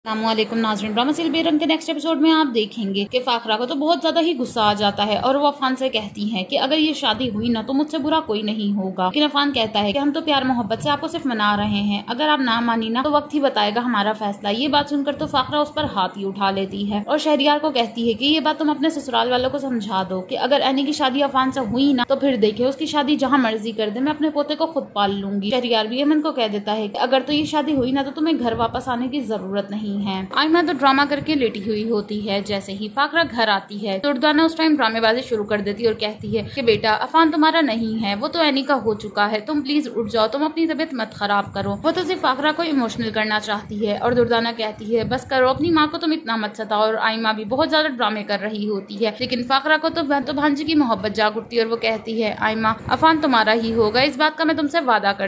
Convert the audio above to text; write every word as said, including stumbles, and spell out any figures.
अस्सलामुअलैकुम नाज़रीन, drama serial बेरंग के नेक्स्ट एपिसोड में आप देखेंगे कि फाखरा को तो बहुत ज्यादा ही गुस्सा आ जाता है और वो अफान से कहती है कि अगर ये शादी हुई ना तो मुझसे बुरा कोई नहीं होगा। लेकिन अफान कहता है कि हम तो प्यार मोहब्बत से आपको सिर्फ मना रहे हैं, अगर आप ना मानी ना तो वक्त ही बताएगा हमारा फैसला। ये बात सुनकर तो फाखरा उस पर हाथ ही उठा लेती है और शहरियार को कहती है कि ये बात तुम अपने ससुराल वालों को समझा दो कि अगर एनी की शादी अफान से हुई ना तो फिर देखे उसकी शादी जहाँ मर्जी कर दे, मैं अपने पोते को खुद पाल लूंगी। शहरियार भी अमन को कह देता है कि अगर तो ये शादी हुई ना तो तुम्हें घर वापस आने की जरूरत नहीं है। आयमा तो ड्रामा करके लेटी हुई होती है। जैसे ही फाखरा घर आती है तो दुर्दाना उस टाइम ड्रामेबाजी शुरू कर देती है और कहती है कि बेटा अफान तुम्हारा नहीं है, वो तो एनी का हो चुका है, तुम प्लीज उठ जाओ, तुम अपनी तबीयत मत खराब करो। वो तो सिर्फ फाखरा को इमोशनल करना चाहती है और दुर्दाना कहती है बस करो, अपनी माँ को तुम इतना मत सताओ। और आयमा भी बहुत ज्यादा ड्रामे कर रही होती है, लेकिन फाखरा को तो, तो भांजी की मोहब्बत जाग उठती है और वो कहती है आयमा अफान तुम्हारा ही होगा, इस बात का मैं तुमसे वादा कर